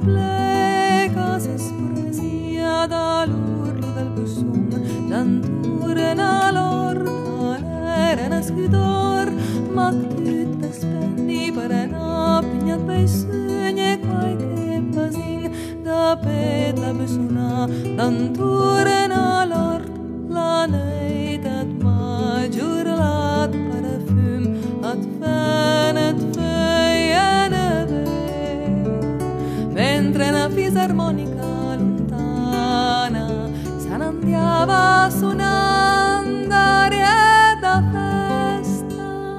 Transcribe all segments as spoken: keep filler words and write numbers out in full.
pleca s'esprezia dall'urlo del bussum, d'anturna l'orta l'era nascudor, ma tutte spendi per una pignat bei sugne qualche pasin, da pet la bussuna, d'anturna l'ort, la neid at majur lat parfum, at fenet feiene mentre una fisarmonica lontana se ne andiava suonando aria da festa.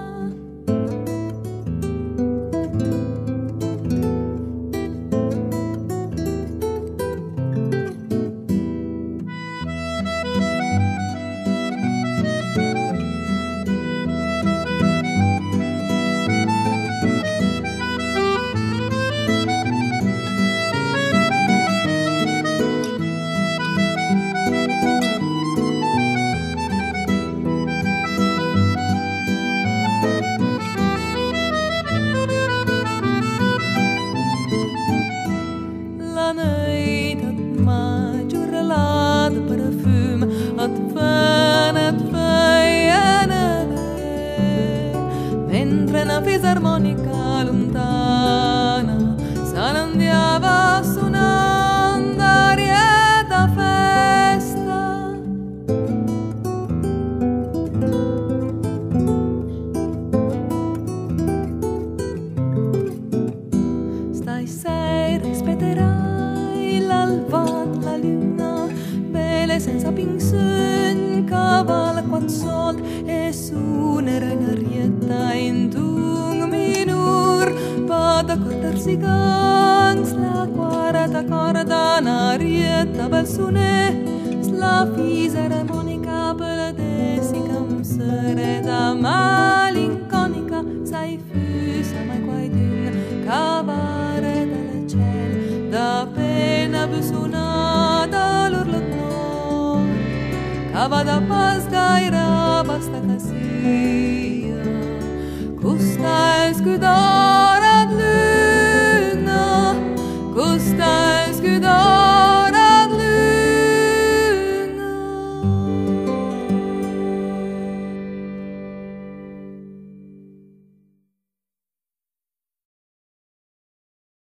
Mentre una fisarmonica lontana se ne andiava suonando aria da festa. Stai sera aspetterai l'alba, la luna, belle senza pinsun, cavallo quattro sol e suonerai un'arietta in tung minur, vado a cordarsi gangs, la quarta corda un'arietta bel suone, la fisarmonica per desi camsere da malinconica, sai fusa mai quaidun, cavare dal ciel, da pena busunata l'urlo cava da paz gaira basta casia, custa escudar